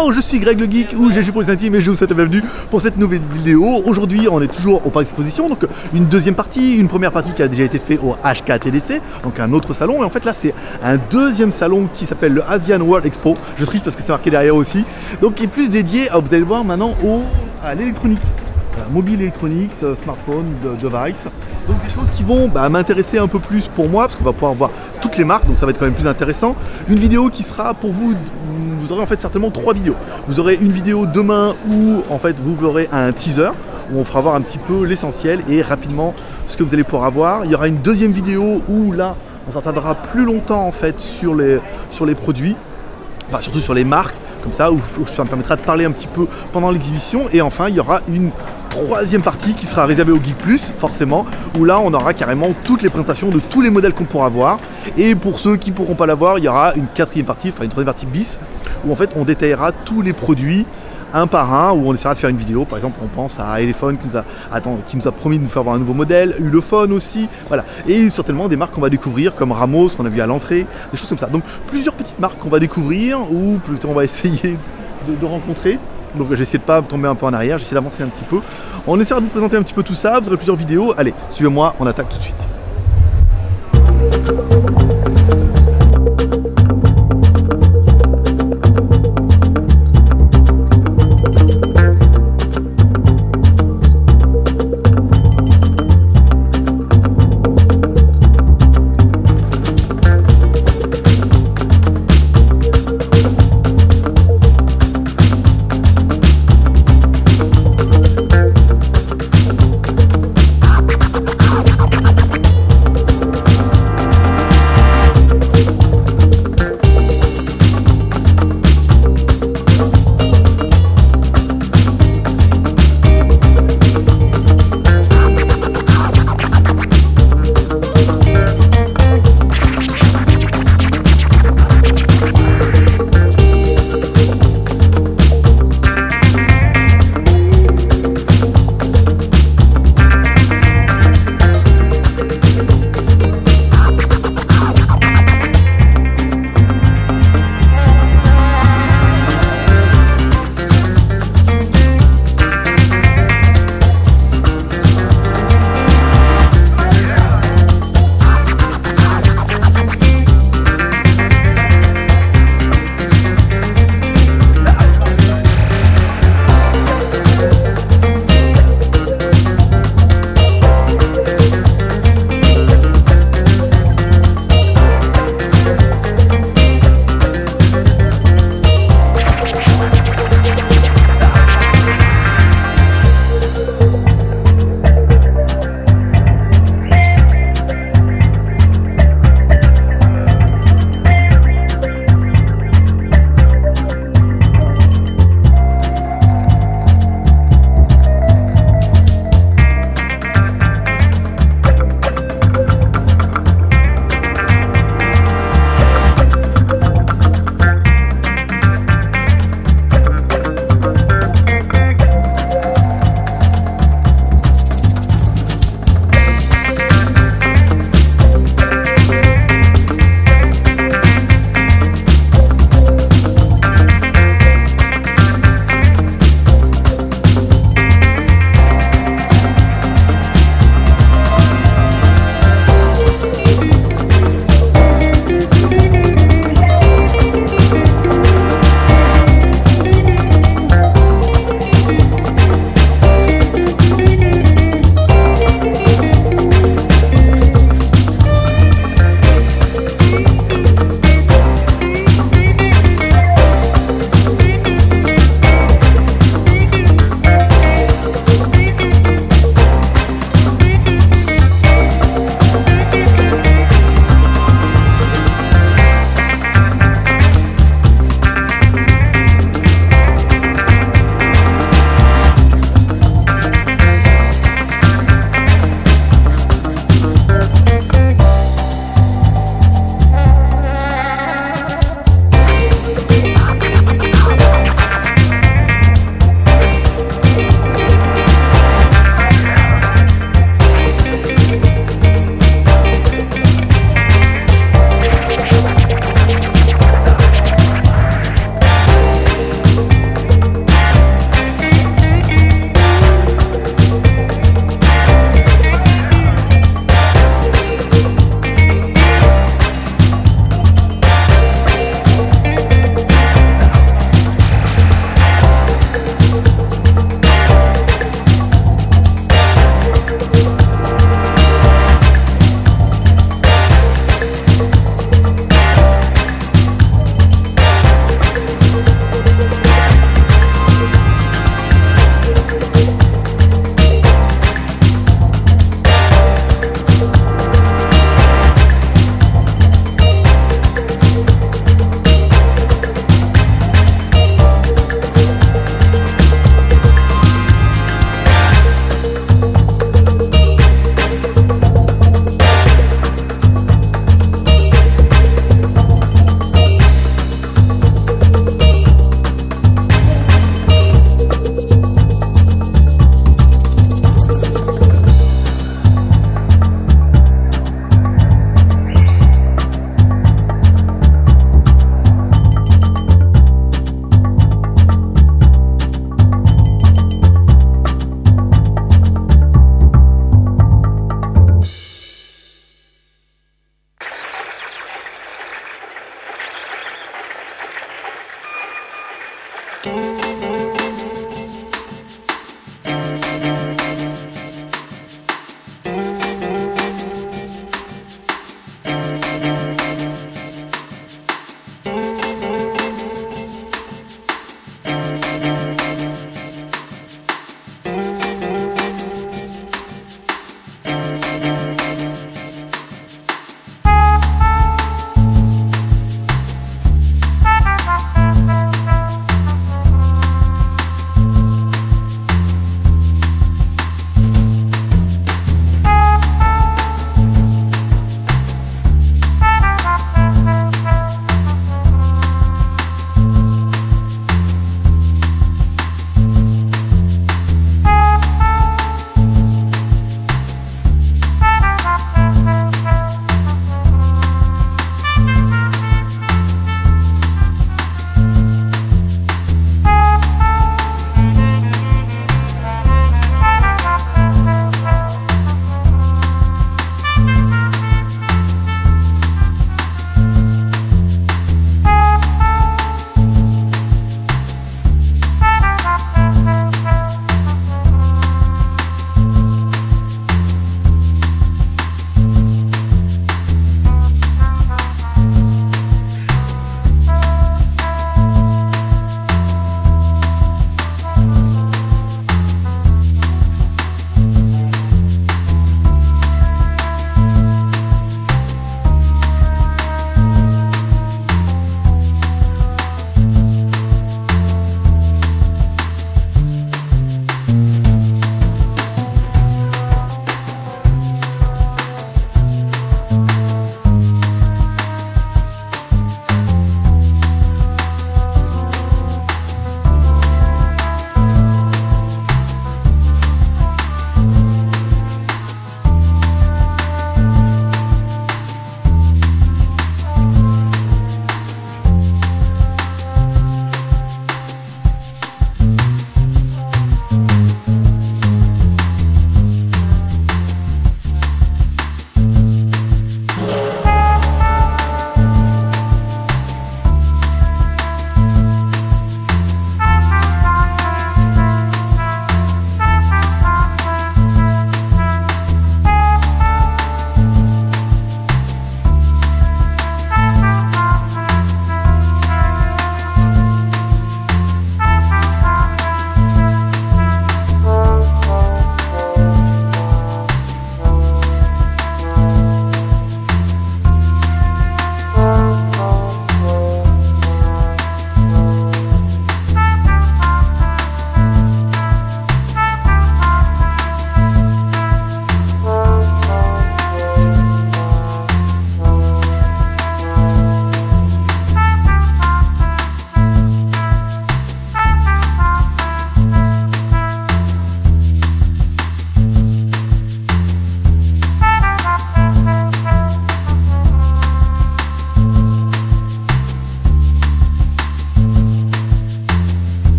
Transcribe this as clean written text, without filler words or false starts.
Ciao, je suis Greg le Geek ou GG pour les intimes et je vous souhaite la bienvenue pour cette nouvelle vidéo. Aujourd'hui, on est toujours au Parc Exposition, donc une deuxième partie, une première partie qui a déjà été faite au HKTDC, donc un autre salon. Et en fait là, c'est un deuxième salon qui s'appelle le Asian World Expo. Je triche parce que c'est marqué derrière aussi. Donc qui est plus dédié, vous allez le voir maintenant, à l'électronique. Mobile électronique, smartphone, device. Donc des choses qui vont m'intéresser un peu plus pour moi parce qu'on va pouvoir voir toutes les marques, donc ça va être quand même plus intéressant. Une vidéo qui sera pour vous, vous aurez en fait certainement 3 vidéos. Vous aurez une vidéo demain où en fait vous verrez un teaser où on fera voir un petit peu l'essentiel et rapidement ce que vous allez pouvoir avoir. Il y aura une deuxième vidéo où là on s'attardera plus longtemps en fait sur les produits, enfin surtout sur les marques. Comme ça, où ça me permettra de parler un petit peu pendant l'exhibition. Et enfin, il y aura une troisième partie qui sera réservée au Geek Plus, forcément, où là, on aura carrément toutes les présentations de tous les modèles qu'on pourra voir. Et pour ceux qui ne pourront pas l'avoir, il y aura une quatrième partie, enfin une troisième partie bis, où en fait, on détaillera tous les produits un par un, où on essaiera de faire une vidéo. Par exemple, on pense à Elephone qui nous a promis de nous faire voir un nouveau modèle, Ulefone aussi, voilà. Et certainement des marques qu'on va découvrir comme Ramos qu'on a vu à l'entrée, des choses comme ça. Donc plusieurs petites marques qu'on va découvrir ou plutôt on va essayer de rencontrer. Donc j'essaie de pas tomber un peu en arrière, j'essaie d'avancer un petit peu. On essaiera de vous présenter un petit peu tout ça, vous aurez plusieurs vidéos. Allez, suivez-moi, on attaque tout de suite.